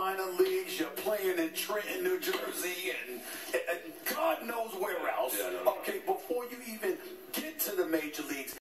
minor leagues, you're playing in Trenton, New Jersey, and God knows where else. Okay, before you even get to the major leagues.